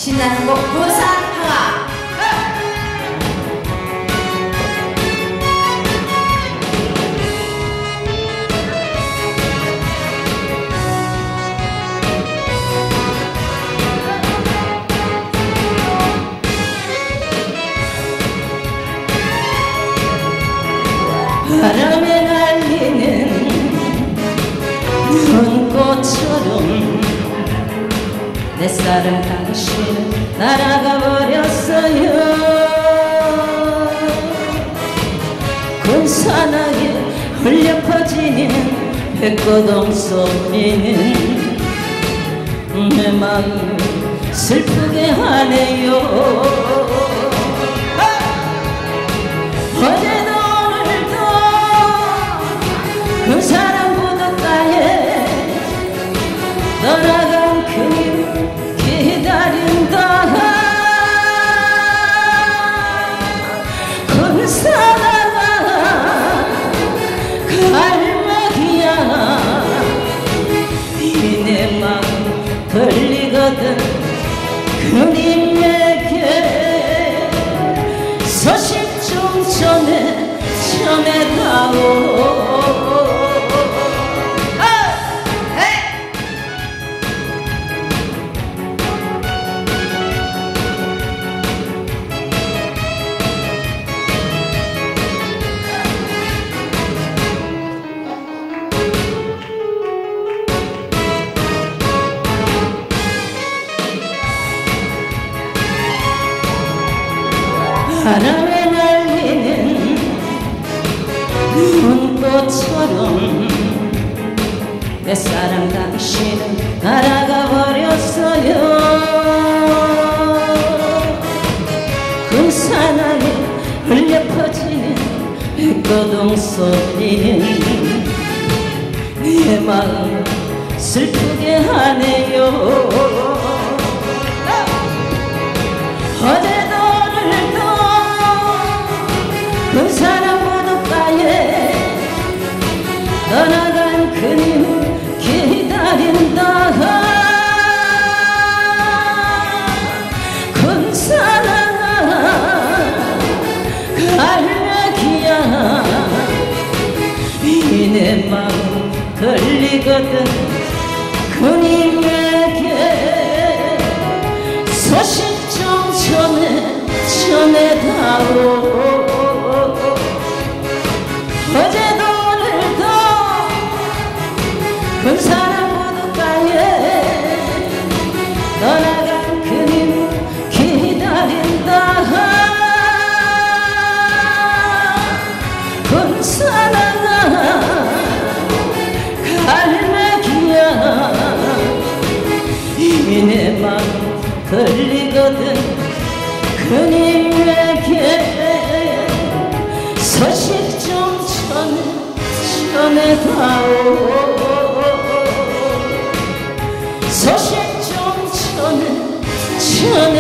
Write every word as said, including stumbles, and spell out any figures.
신나는 곡 부산항아. 바람에 날리는 눈꽃처럼 내 사랑 당신은 날아가 버렸어요. 곤산하게 흘려 퍼지는 백고동 소리는 내 마음 슬프게 하네요. 어제도 오늘도 그 사랑 부둣가에 떠나간 그님 기다린다. 그 사랑아 갈매기야 이 내 마음 들리거든. 그님에게 소식 좀 전해 전해다오. 바람에 날리는 눈꽃처럼 내 사랑 당신은 날아가 버렸어요. 그 산하에 흘려 퍼지는 백고동 소리는 내 마음 슬프게 하네요. 어제도 그 사랑 부둣가에 떠나간 그님 기다린다. 큰 사랑아 갈매기야 이 내 마음 들리거든. 그님에게 소식 좀 전해 전해다오. 어제도 오늘도 그 사랑 부둣가에 떠나간 그님 기다린다. 그 사랑아 갈매기야 이 내 마음 들리거든. 그님에게 소식 좀 전해 전해다오. 소식 좀 전해 전해